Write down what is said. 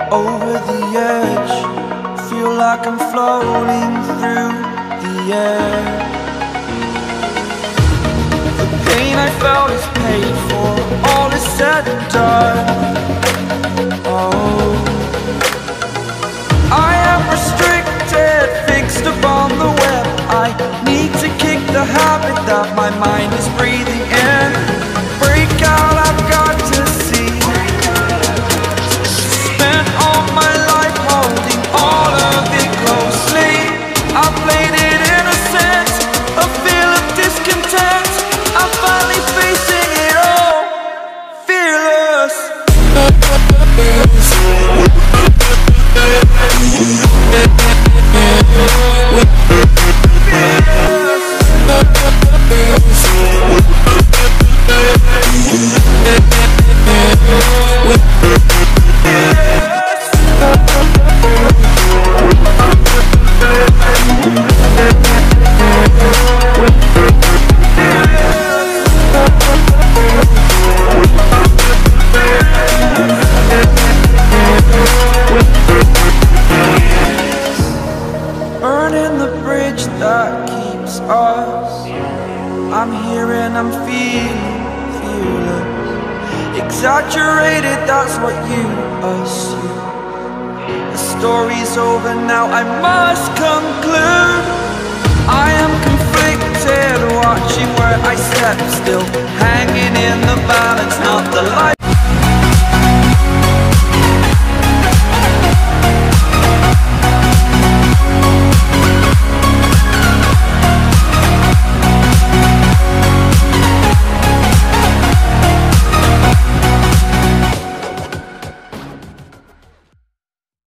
over the edge. Feel like I'm floating through the air. The pain I felt is paid for, all is said and done. Oh, I am restricted, fixed upon the web. I need to kick the habit that my mind is breathing in. Break out, I've got to see. Spent all my life holding all of it closely. I played it innocent, a feel of discontent. I'm finally facing it all, fearless. Burning the bridge that keeps us. I'm here and I'm feeling fearless. Exaggerated, that's what you assume. The story's over now, I must conclude. I am conflicted, watching where I step still, hanging in the balance, not the light.